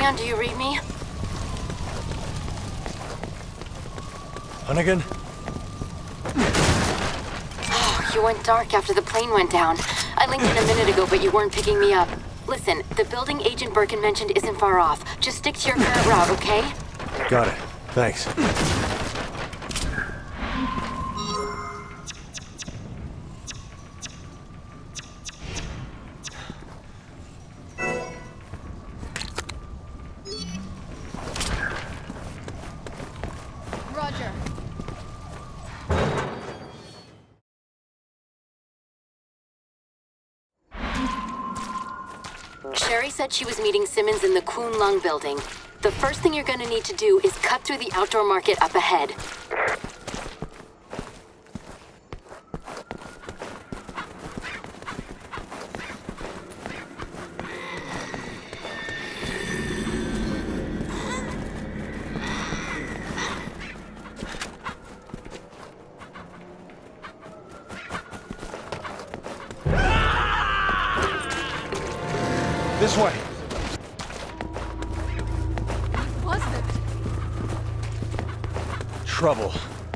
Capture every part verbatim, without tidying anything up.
Leon, do you read me? Hunnigan? Oh, you went dark after the plane went down. I linked in a minute ago, but you weren't picking me up. Listen, the building Agent Birkin mentioned isn't far off. Just stick to your current route, okay? Got it. Thanks. Roger. Sherry said she was meeting Simmons in the Kuhn Lung building. The first thing you're gonna need to do is cut through the outdoor market up ahead. This way. What's it? Trouble.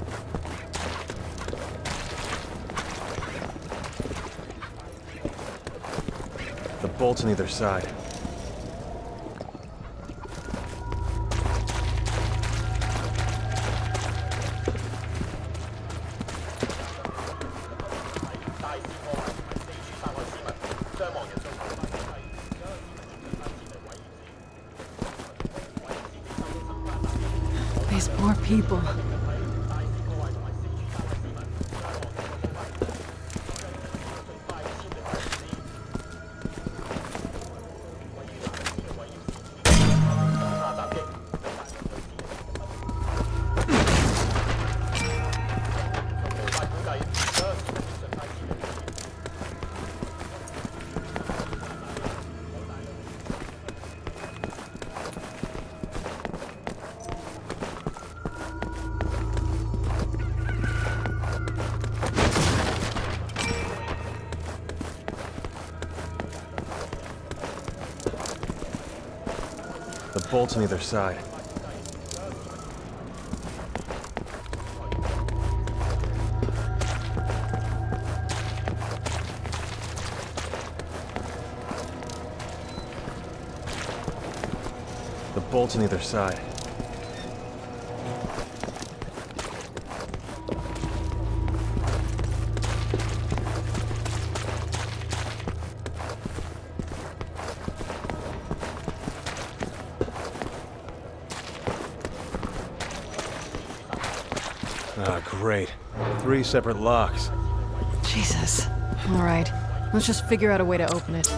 The bolts on either side. These poor people. The bolts on either side. The bolts on either side. Ah, great. Three separate locks. Jesus. All right. Let's just figure out a way to open it.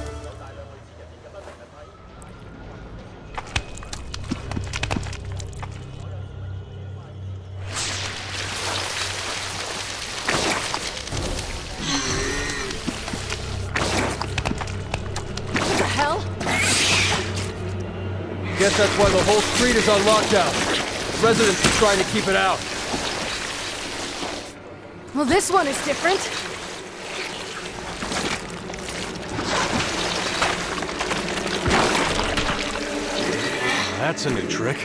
What the hell? Guess that's why the whole street is on lockdown. Residents are trying to keep it out. Well, this one is different. That's a new trick.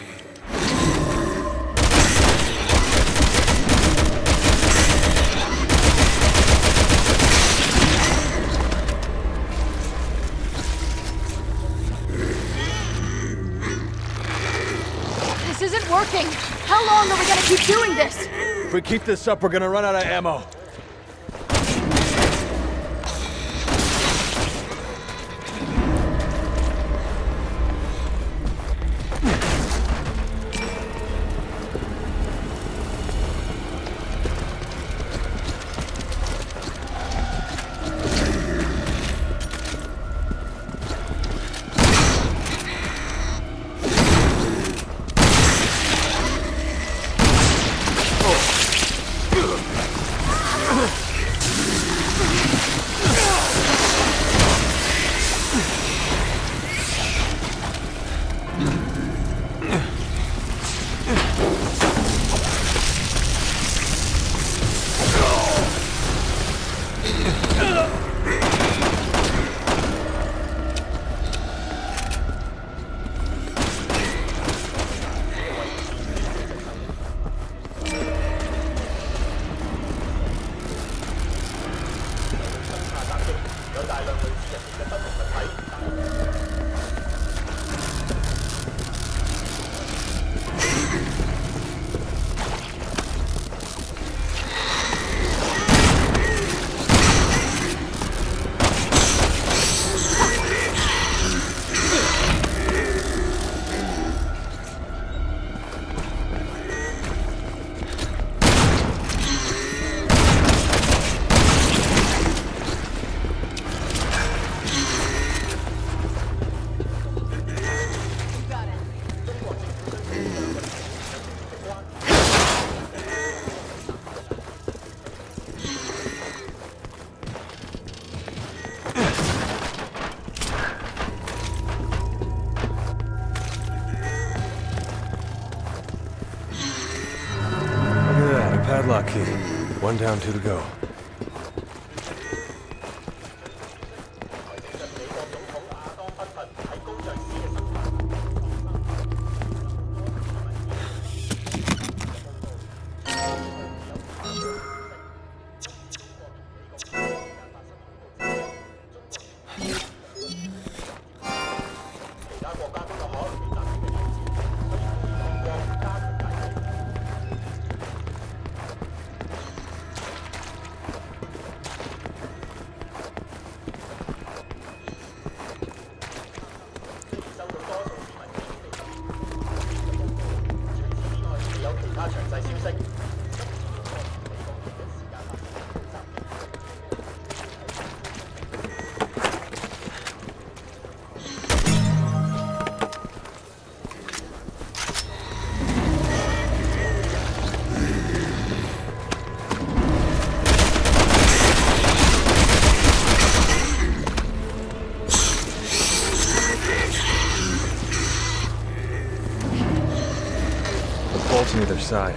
This isn't working. How long are we gonna keep doing this? If we keep this up, we're gonna run out of ammo. Padlock key. One down, two to go. Bolts on either side.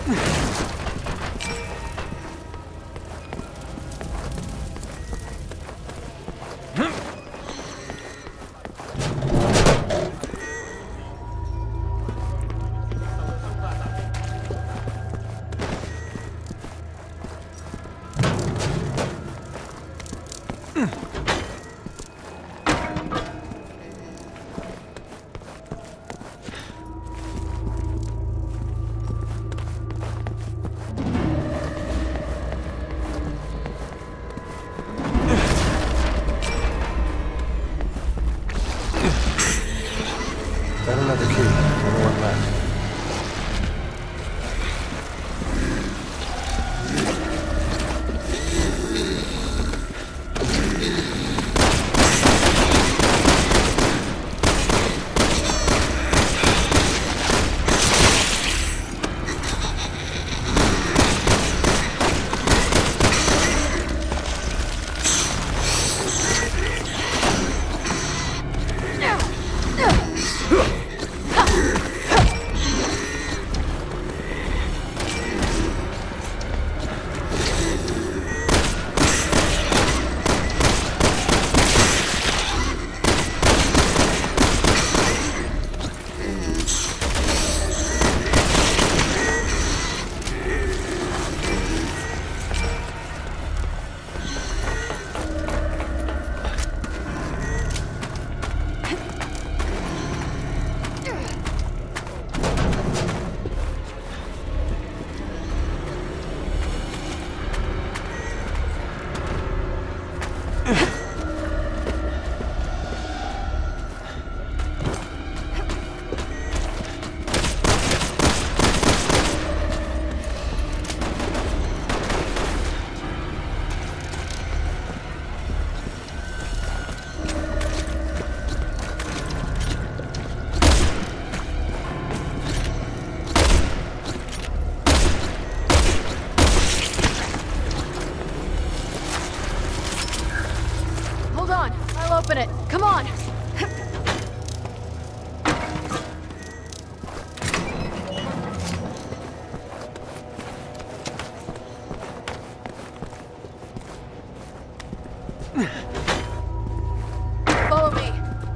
Got another key. Only one left. Open it. Come on. Follow me.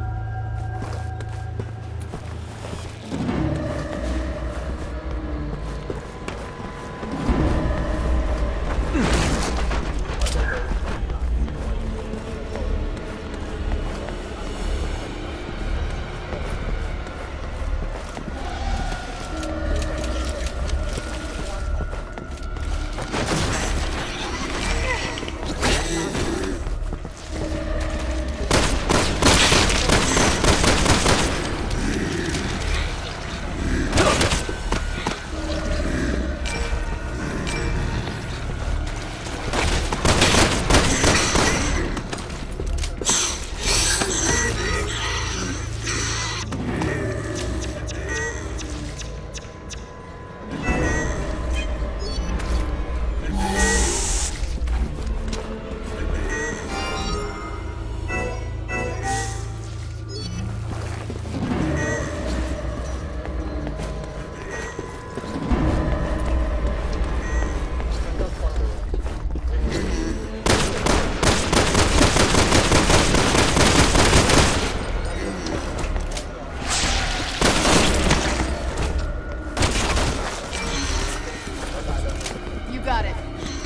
Got it.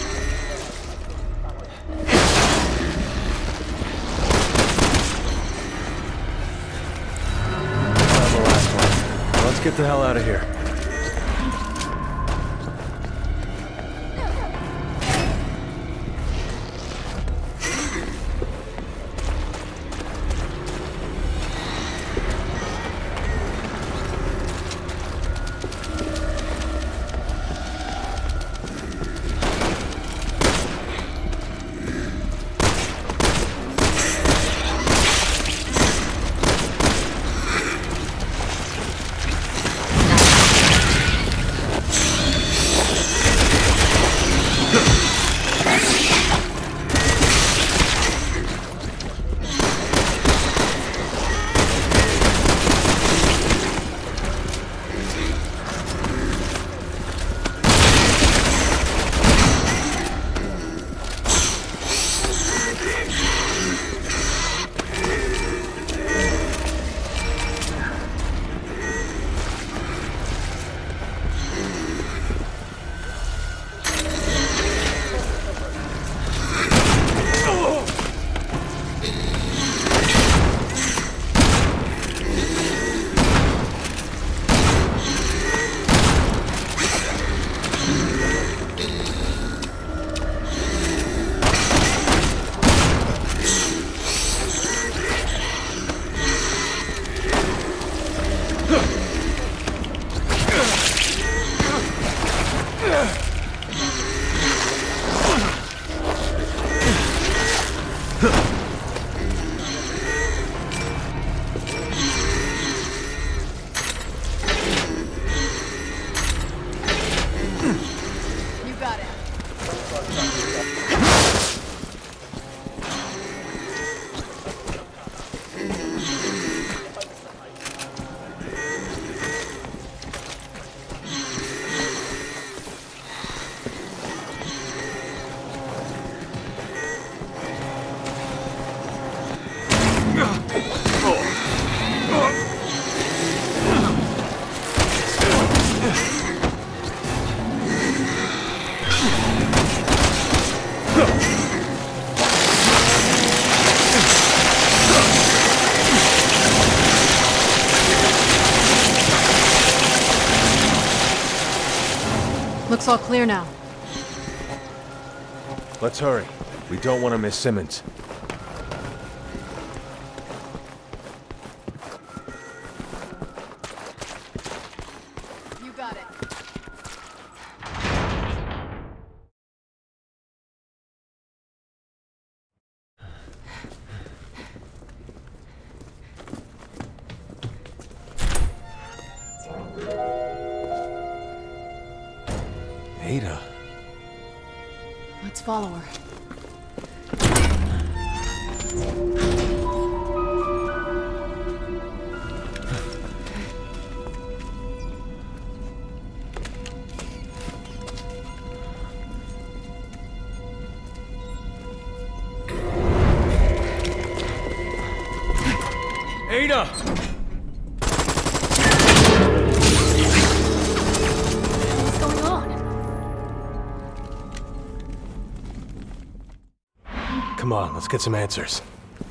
That's the last one. Now let's get the hell out of here. Looks all clear now. Let's hurry. We don't want to miss Simmons. You got it. Ada. Let's follow her. Ada! What's going on? Come on, let's get some answers.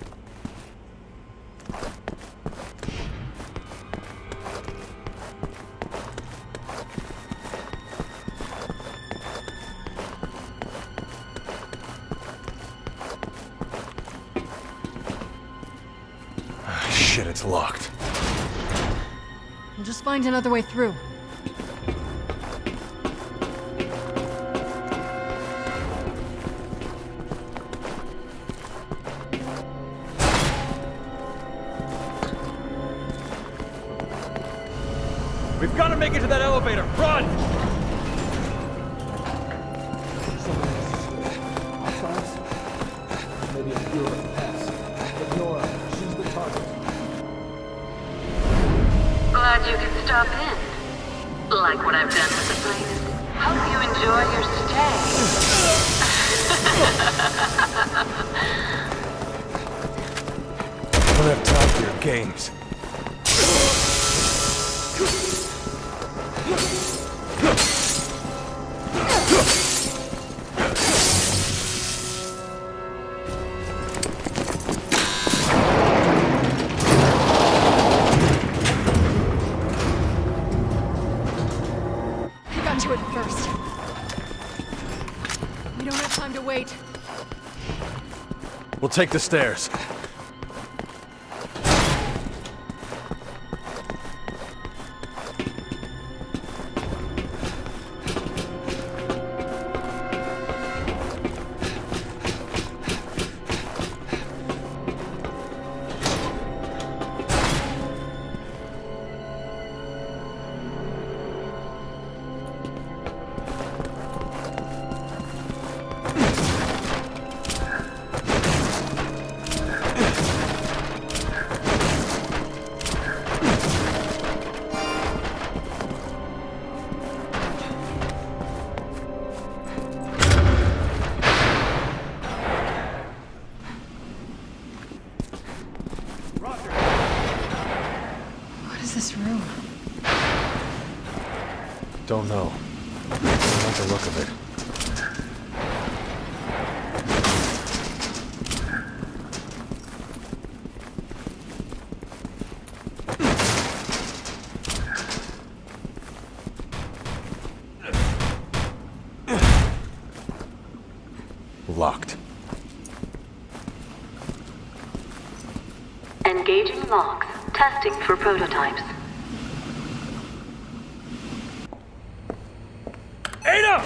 Shit, it's locked. We'll just find another way through. We've got to make it to that elevator! Run! Maybe a few of us pass. Ignore her. She's the target. Glad you could stop in. Like what I've done with the place. Hope you enjoy your stay. I don't have time for your games. I got to it first. We don't have time to wait. We'll take the stairs. What is this room? Don't know. I don't like the look of it. Locked. Engaging logs. Testing for prototypes. Ada!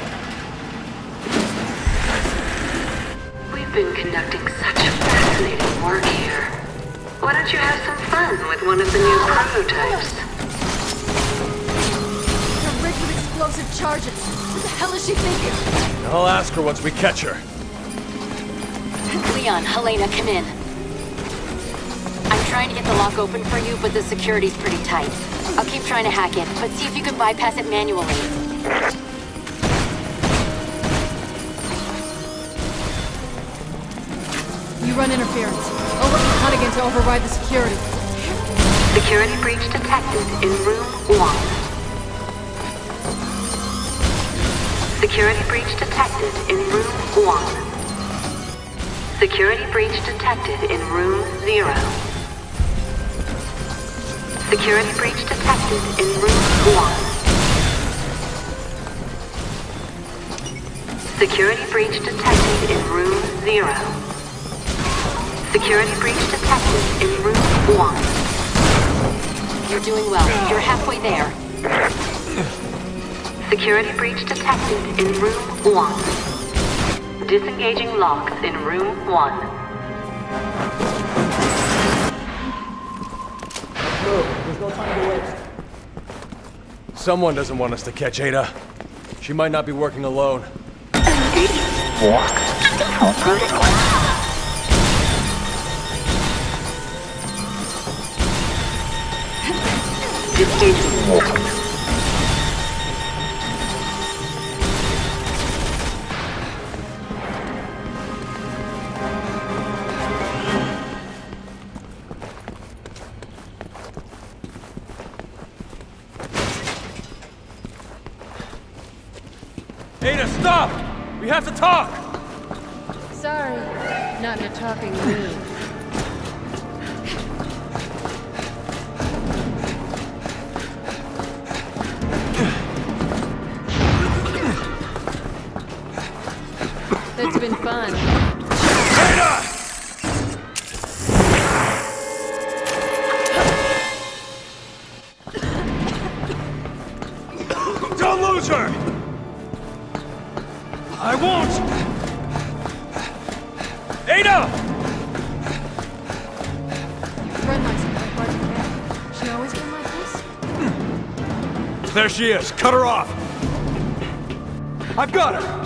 We've been conducting such fascinating work here. Why don't you have some fun with one of the new prototypes? They're rigged with explosive charges. What the hell is she thinking? I'll ask her once we catch her. Leon, Helena, come in. I'm trying to get the lock open for you, but the security's pretty tight. I'll keep trying to hack it, but see if you can bypass it manually. You run interference. I'll work with Hunnigan to override the security. Security breach detected in room one. Security breach detected in room one. Security breach detected in room zero. Security breach detected in room one. Security breach detected in room zero. Security breach detected in room one. You're doing well. You're halfway there. Security breach detected in room one. Disengaging locks in room one. Move. There's no time to waste. Someone doesn't want us to catch Ada. She might not be working alone. Disengaging. Ada, stop! We have to talk! Sorry, not in a talking mood. It's been fun. Ada! Don't lose her! I won't! Ada! Red lights are quite hard to get. She always been like this? There she is. Cut her off. I've got her.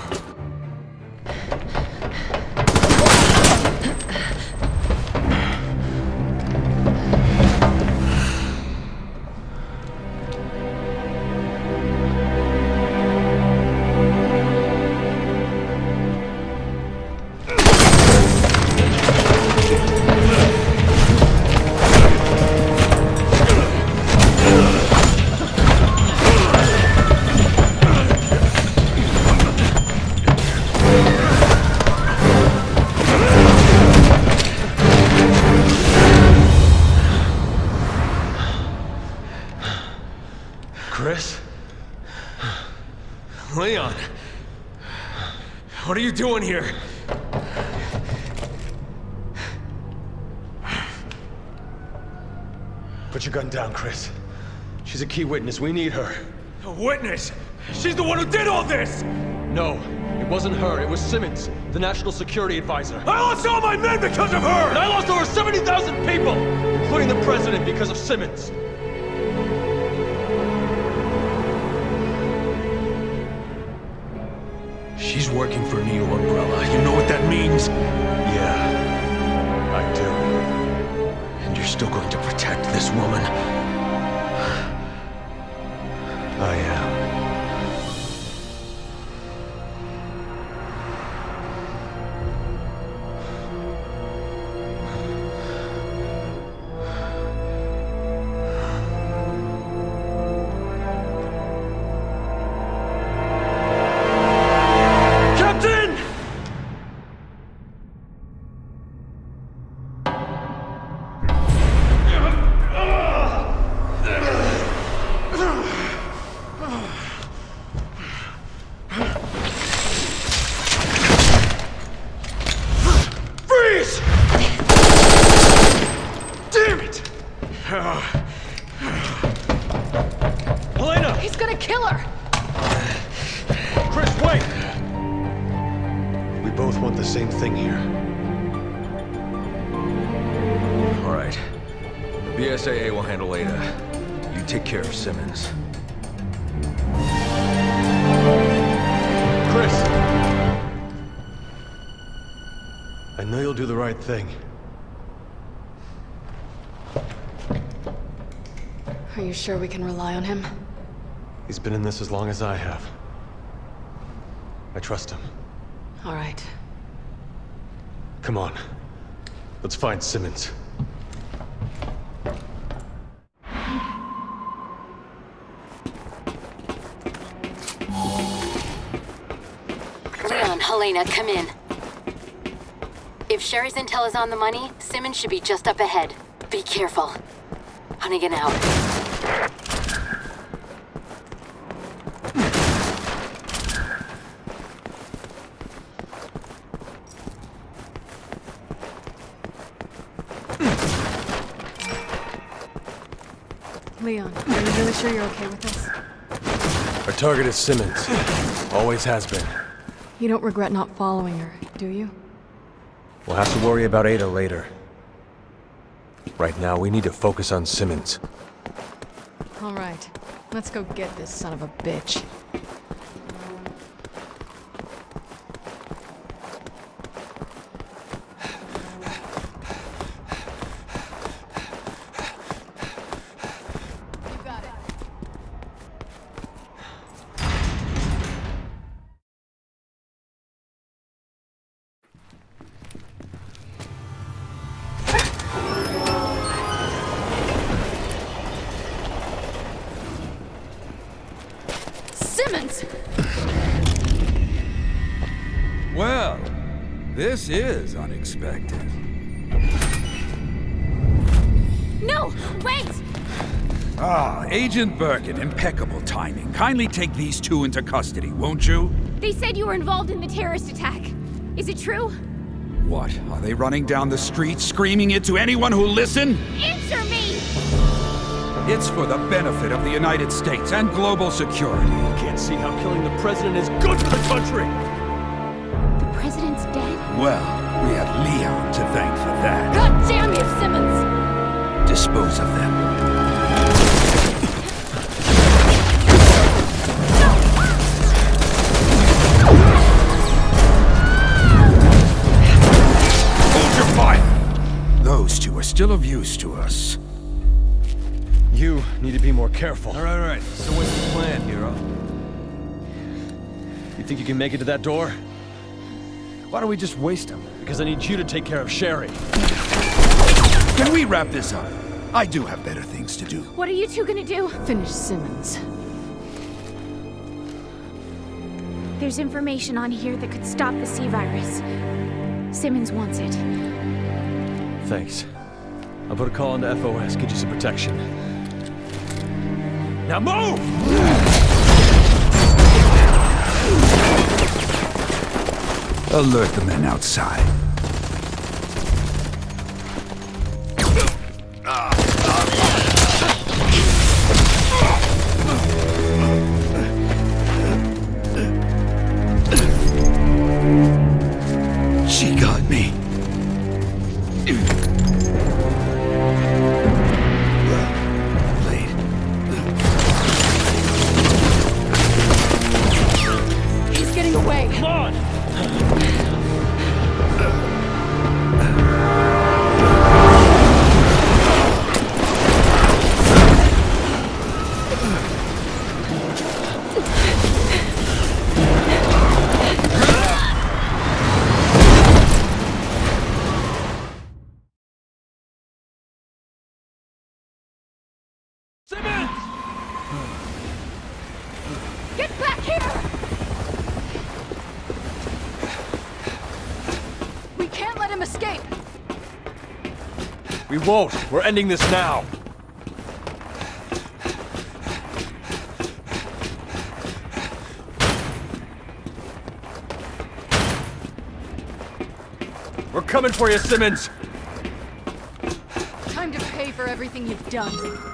Chris? Leon? What are you doing here? Put your gun down, Chris. She's a key witness. We need her. A witness? She's the one who did all this! No, it wasn't her. It was Simmons, the National Security Advisor. I lost all my men because of her! And I lost over seventy thousand people, including the president, because of Simmons. She's working for Neo Umbrella. You know what that means? Yeah, I do. And you're still going to protect this woman? I am. Helena! He's gonna kill her! Chris, wait! We both want the same thing here. All right. The B S A A will handle Ada. You take care of Simmons. Chris! I know you'll do the right thing. Are you sure we can rely on him? He's been in this as long as I have. I trust him. All right. Come on. Let's find Simmons. Leon, Helena, come in. If Sherry's intel is on the money, Simmons should be just up ahead. Be careful. Hunnigan out. Leon, are you really sure you're okay with this? Our target is Simmons. Always has been. You don't regret not following her, do you? We'll have to worry about Ada later. Right now, we need to focus on Simmons. All right. Let's go get this son of a bitch. You got it. Simmons! Well, this is unexpected. No! Wait! Ah, Agent Birkin, impeccable timing. Kindly take these two into custody, won't you? They said you were involved in the terrorist attack. Is it true? What, are they running down the street screaming it to anyone who'll listen? Answer me! It's for the benefit of the United States and global security. Can't see how killing the president is good for the country! The president's dead? Well, we have Leon to thank for that. God damn you, Simmons! Dispose of them. Hold your fire! Those two are still of use to us. You need to be more careful. All right, all right. So what's the plan, hero? You think you can make it to that door? Why don't we just waste him? Because I need you to take care of Sherry. Can we wrap this up? I do have better things to do. What are you two gonna do? Finish Simmons. There's information on here that could stop the C-virus. Simmons wants it. Thanks. I'll put a call into F O S, get you some protection. Now move! Alert the men outside. She got me. He's getting away! Come on! Simmons! Get back here! We can't let him escape! We won't. We're ending this now. We're coming for you, Simmons! Time to pay for everything you've done.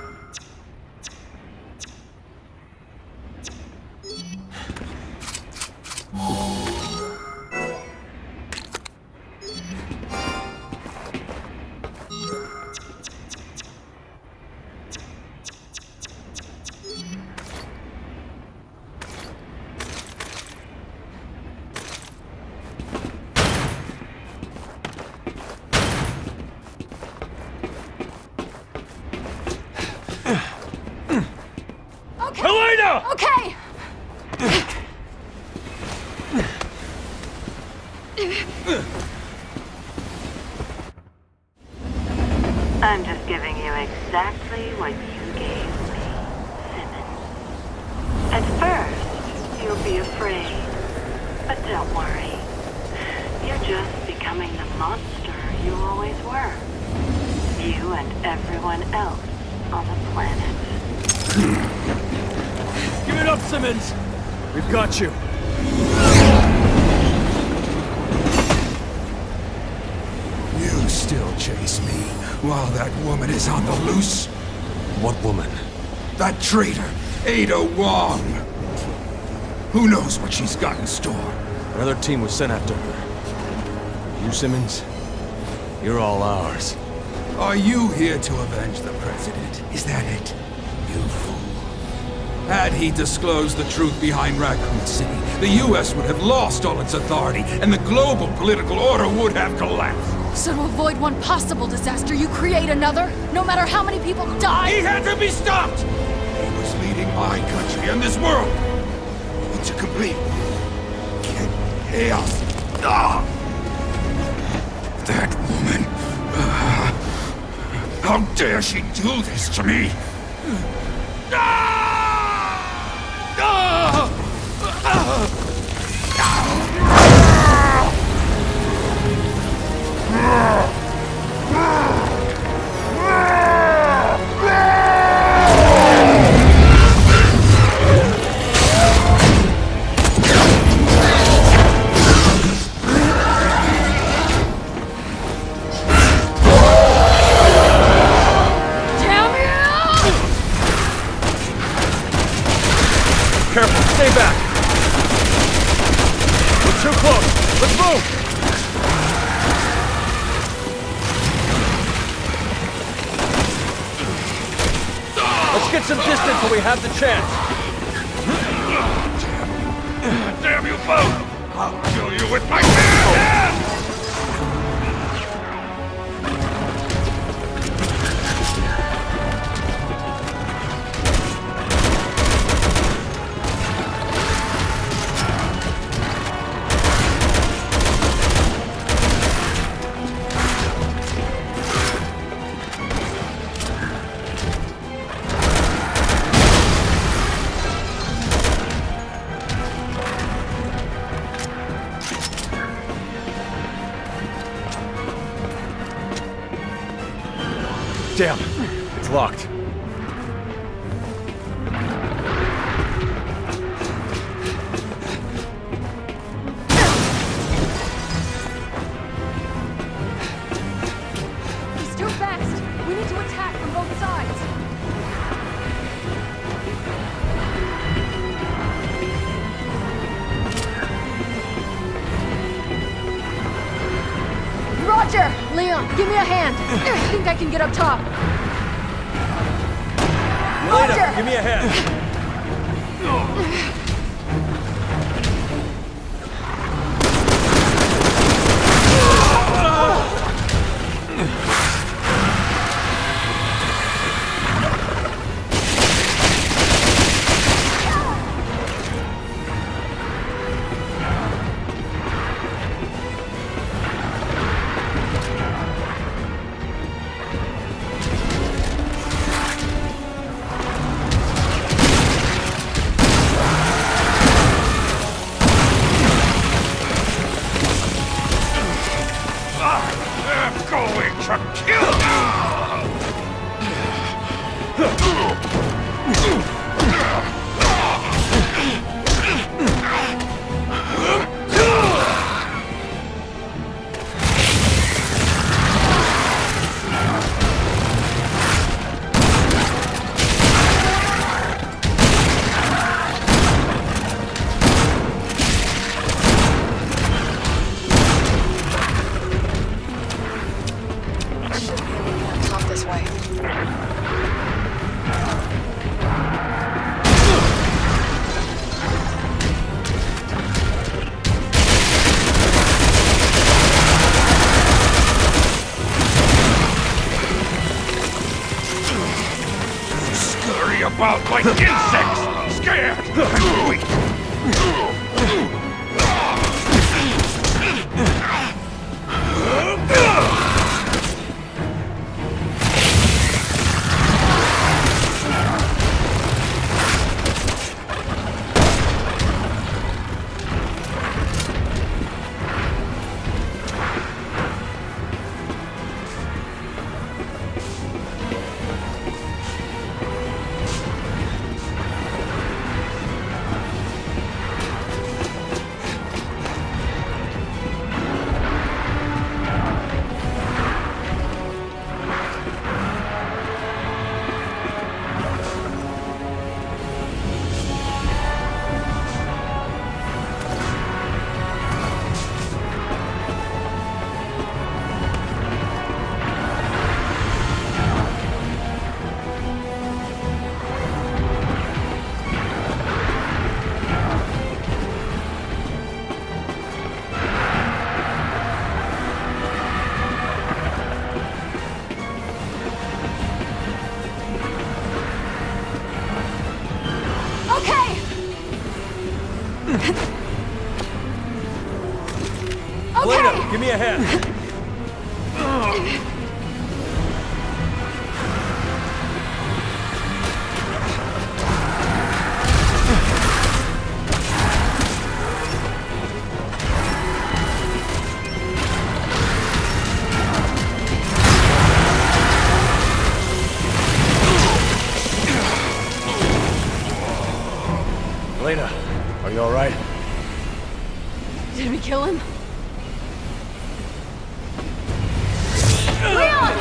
Helena! Okay! I'm just giving you exactly what you gave me, Simmons. At first, you'll be afraid. But don't worry. You're just becoming the monster you always were. You and everyone else on the planet. Give it up, Simmons! We've got you. You still chase me while that woman is on the loose? What woman? That traitor, Ada Wong. Who knows what she's got in store? Another team was sent after her. You, Simmons? You're all ours. Are you here to avenge the President? Is that it? You fool. Had he disclosed the truth behind Raccoon City, the U S would have lost all its authority, and the global political order would have collapsed. So to avoid one possible disaster, you create another, no matter how many people die? He had to be stopped! He was leading my country and this world into complete chaos. Ah! That woman... Ah! How dare she do this to me? Ah! Ah! Ah! Careful, stay back! We're too close! Let's move! Let's get some distance when we have the chance! Damn you both! I'll kill you with my bare hands! Damn, it's locked. He's too fast. We need to attack from both sides. Roger! Leon, give me a hand. I think I can get up top. Elena, give me a hand. About like insects! Scared and weak! Elena, give me a hand. Elena, are you all right? Did we kill him? Leon!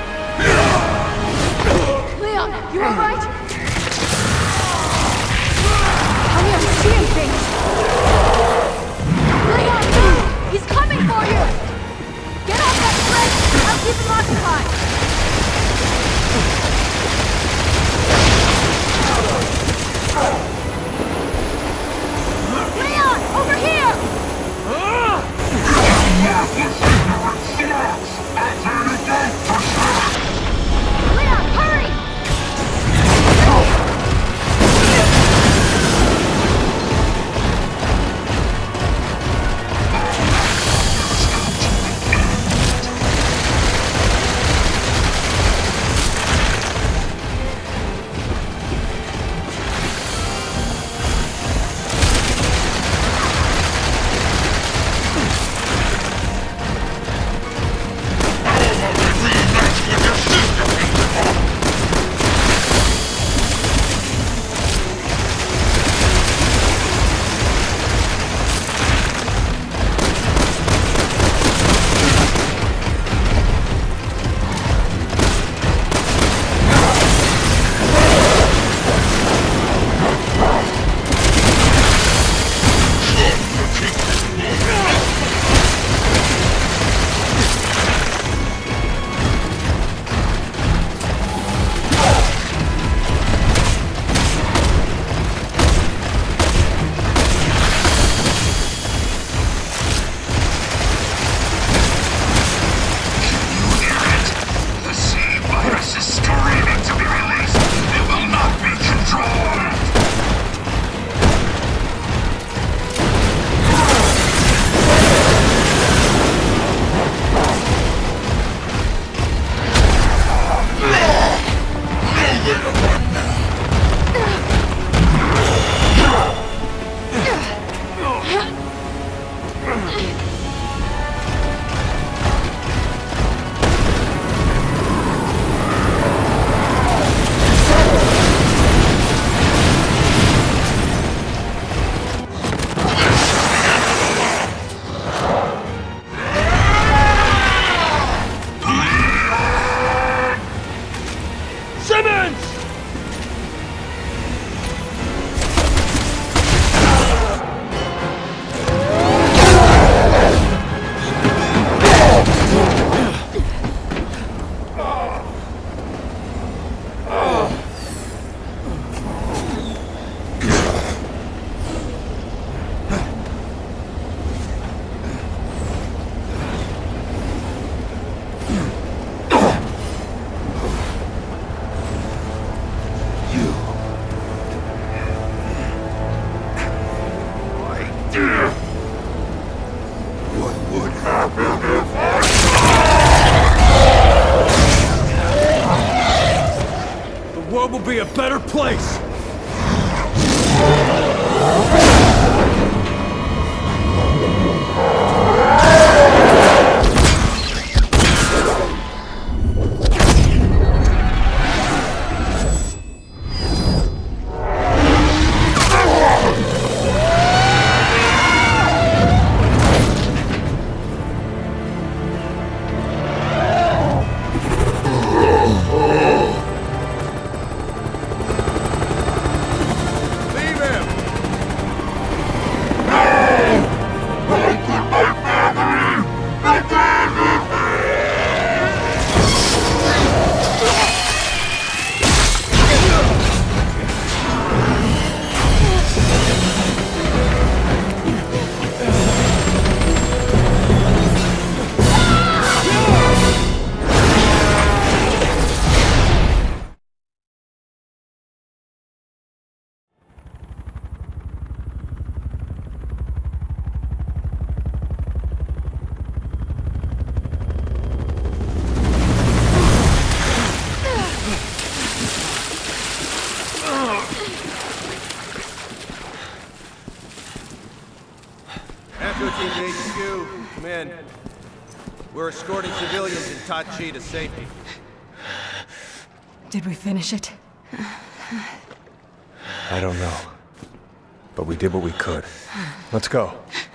Leon, you alright? Honey, I'm seeing things! Leon, no! He's coming for you! Get off that bridge! I'll keep him occupied! Leon, over here! Leon, hurry! Will be a better place! Two team to H Q. Come in. We're escorting civilians in Tachi to safety. Did we finish it? I don't know. But we did what we could. Let's go.